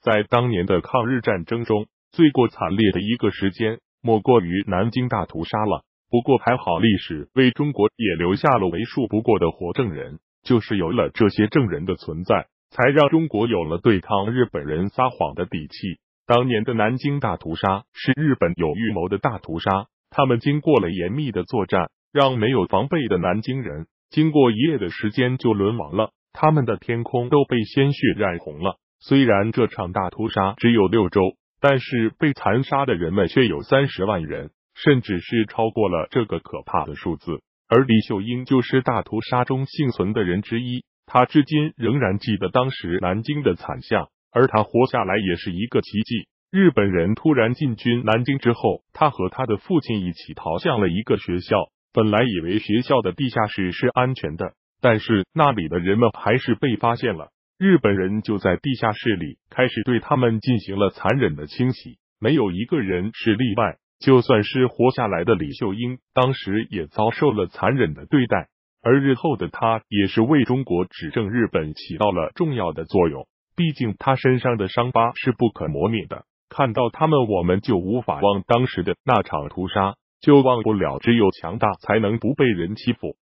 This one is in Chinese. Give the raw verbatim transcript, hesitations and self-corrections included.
在当年的抗日战争中，最过惨烈的一个时间，莫过于南京大屠杀了。不过还好，历史为中国也留下了为数不过的活证人，就是有了这些证人的存在，才让中国有了对抗日本人撒谎的底气。当年的南京大屠杀是日本有预谋的大屠杀，他们经过了严密的作战，让没有防备的南京人经过一夜的时间就沦亡了，他们的天空都被鲜血染红了。虽然这场大屠杀只有六周，但是被残杀的人们却有三十万人，甚至是超过了这个可怕的数字。而李秀英就是大屠杀中幸存的人之一，他至今仍然记得当时南京的惨象，而他活下来也是一个奇迹。日本人突然进军南京之后，他和他的父亲一起逃向了一个学校，本来以为学校的地下室是安全的，但是那里的人们还是被发现了。日本人就在地下室里开始对他们进行了残忍的清洗，没有一个人是例外。就算是活下来的李秀英，当时也遭受了残忍的对待，而日后的他也是为中国指证日本起到了重要的作用。毕竟他身上的伤疤是不可磨灭的，看到他们，我们就无法忘当时的那场屠杀，就忘不了只有强大才能不被人欺负。